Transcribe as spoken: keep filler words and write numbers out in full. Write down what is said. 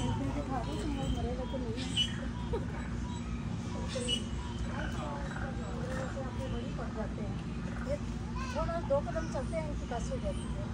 थोड़ा दो कदम चलते हैं इनकी बस हो जाती है।